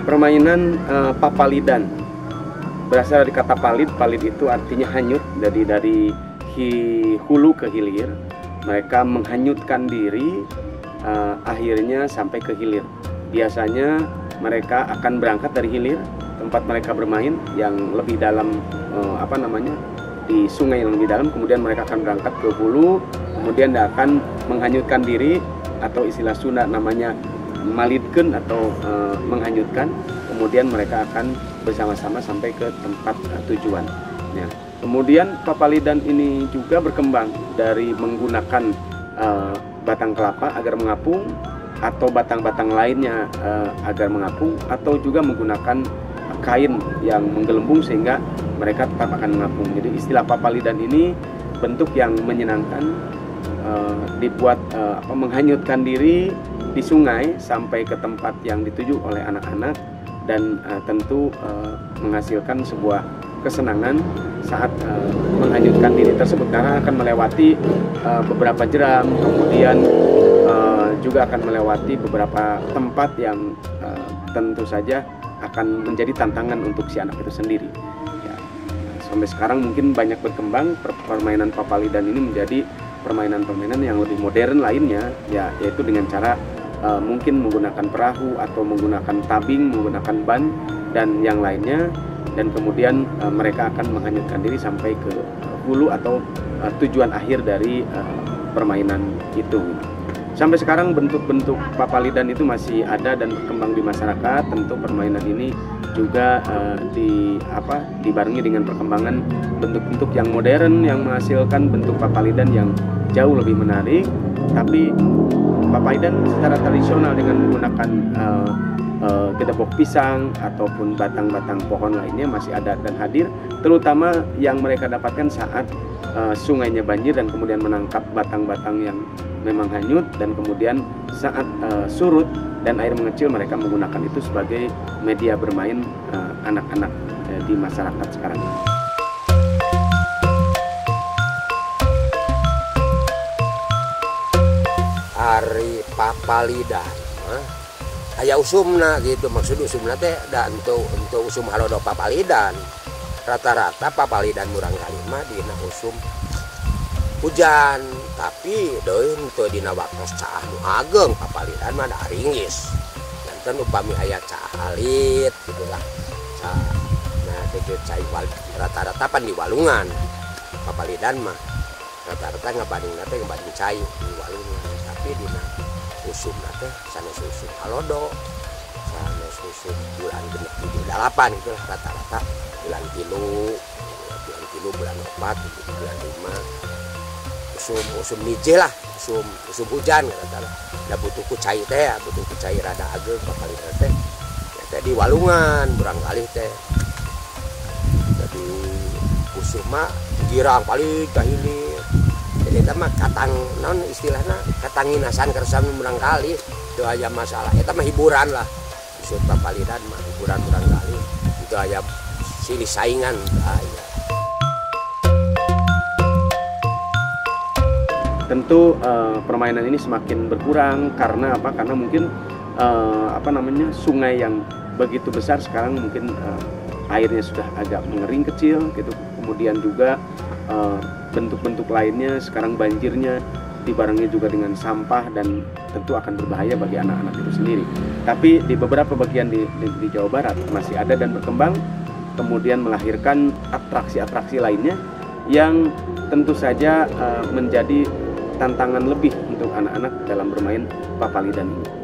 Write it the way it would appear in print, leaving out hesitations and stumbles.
Permainan papalidan berasal dari kata palid. Palid itu artinya hanyut, dari hulu ke hilir. Mereka menghanyutkan diri, akhirnya sampai ke hilir. Biasanya mereka akan berangkat dari hilir, tempat mereka bermain yang lebih dalam, di sungai yang lebih dalam. Kemudian mereka akan berangkat ke hulu, kemudian akan menghanyutkan diri, atau istilah Sunda namanya malidkeun atau menghanyutkan. Kemudian mereka akan bersama-sama sampai ke tempat tujuan. Ya. Kemudian papalidan ini juga berkembang dari menggunakan batang kelapa agar mengapung, atau batang-batang lainnya agar mengapung, atau juga menggunakan kain yang menggelembung sehingga mereka tetap akan mengapung. Jadi istilah papalidan ini bentuk yang menyenangkan, dibuat menghanyutkan diri di sungai sampai ke tempat yang dituju oleh anak-anak, dan tentu menghasilkan sebuah kesenangan saat menghanyutkan diri tersebut, karena akan melewati beberapa jeram, kemudian juga akan melewati beberapa tempat yang tentu saja akan menjadi tantangan untuk si anak itu sendiri. Ya, sampai sekarang mungkin banyak berkembang permainan papalidan ini menjadi permainan-permainan yang lebih modern lainnya, ya, yaitu dengan cara mungkin menggunakan perahu atau menggunakan tabing, menggunakan ban dan yang lainnya, dan kemudian mereka akan menghanyutkan diri sampai ke hulu atau tujuan akhir dari permainan itu. Sampai sekarang bentuk-bentuk papalidan itu masih ada dan berkembang di masyarakat. Tentu permainan ini juga dibarengi dengan perkembangan bentuk-bentuk yang modern yang menghasilkan bentuk papalidan yang jauh lebih menarik. Tapi papalidan secara tradisional dengan menggunakan gedebok pisang ataupun batang-batang pohon lainnya masih ada dan hadir, terutama yang mereka dapatkan saat sungainya banjir dan kemudian menangkap batang-batang yang memang hanyut, dan kemudian saat surut dan air mengecil mereka menggunakan itu sebagai media bermain anak-anak di masyarakat sekarang. Ari papalidan aya usumna gitu, maksud usumna teh da untuk usum halodo papalidan. Rata-rata papalidan murang kali mah dina usum hujan, tapi deui teu dina waktos caah nu ageng papalidan mah da ringgis. Janten upami aya caah alit gitu lah. Nah, teh cai rata-rata pan di walungan. Papalidan mah rata-rata ngabandingna teh ngabanding cai di walungan. Tapi dina usumna teh sanes usum halodo, sanes usum bulan genep 7-8 gitu lah rata-rata. Bulan tilu, bulan 4, bulan 5. Usum nije lah, usum hujan kata-kata. Da butuh ku cai teh, butuh ku cai rada ageng papalidan teh. Ya teh di walungan barangkali teh. Jadi usum mah girang paling kahilir. Jadi eta mah katang naon istilahna katanginasan kersan barangkali teu aya masalah. Eta mah hiburan lah. Usum papalidan mah hiburan barangkali. Itu aya silih saingan aya. Tentu permainan ini semakin berkurang karena apa? Karena mungkin sungai yang begitu besar sekarang mungkin airnya sudah agak mengering kecil gitu. Kemudian juga bentuk-bentuk lainnya sekarang banjirnya dibarengi juga dengan sampah dan tentu akan berbahaya bagi anak-anak itu sendiri. Tapi di beberapa bagian di Jawa Barat masih ada dan berkembang, kemudian melahirkan atraksi-atraksi lainnya yang tentu saja menjadi tantangan lebih untuk anak-anak dalam bermain papalidan ini.